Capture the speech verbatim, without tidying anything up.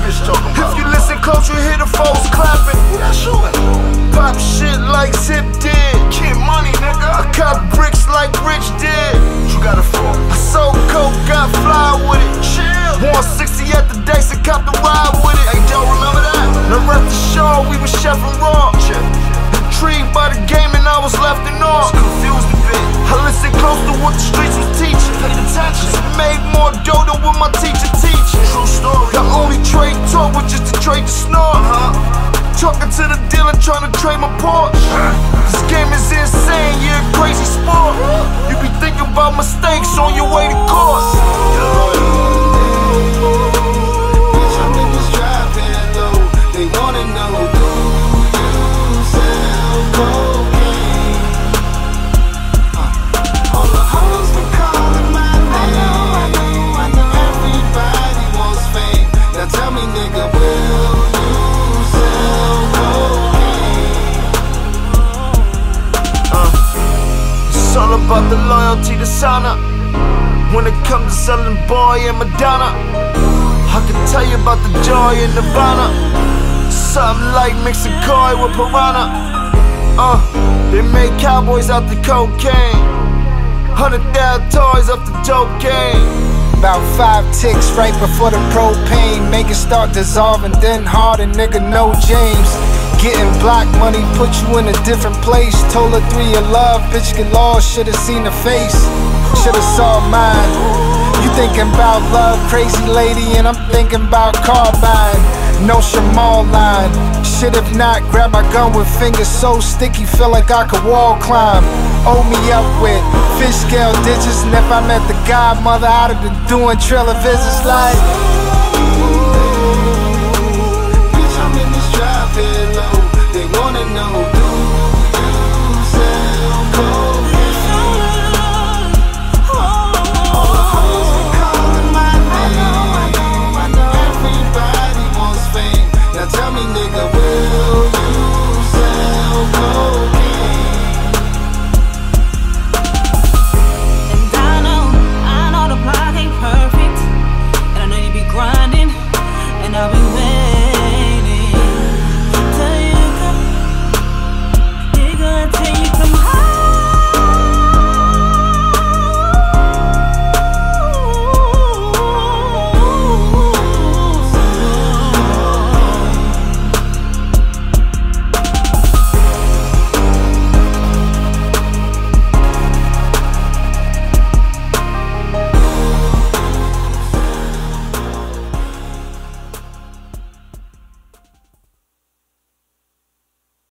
bitch talking about? If you listen close, you hear the folks clapping. Who that shooting? Pop shit like Zip did. Get money, nigga. I cop bricks like Rich did. You got a phone? I sold coke, got fly with it. Chill. one sixty at the days and cop the ride with it. Hey, Joe, remember that? Now rest assured, we was chef and raw. Chill. Intrigued by the game and I was left in awe. Confused a bit. I listened close to what the streets was teaching. Paid attention. Made more dough than what my teacher teaching. True story. The only trade talk was just to trade the snort. Uh-huh. Talking to the dealer trying to trade my Porsche. This game is insane, yeah, crazy sport. You be thinking about mistakes on your way to court. Bitch, I'm in this driving low. They wanna know, do you sell cocaine? Uh, all the hoes been calling my name. Everybody wants fame. Now tell me, nigga, will you sell cocaine? Uh, it's all about the loyalty to Sana. When it comes to selling boy and Madonna, I can tell you about the joy in Nirvana. Something like mixing koi with piranha. Uh, they made cowboys out the cocaine. Hundred thousand toys off the dope game. About five ticks right before the propane. Make it start dissolving, then harden, nigga, no James. Getting block money, put you in a different place. Told her three of love, bitch get lost, should've seen the face. Should've saw mine. You thinking about love, crazy lady, and I'm thinking about carbine. No Shamal line. Shit, if not, grab my gun with fingers so sticky, feel like I could wall climb. Owe me up with fish scale digits, and if I met the godmother, I'd have been doing trailer visits like. Bitch, I'm in this driving low. They wanna know.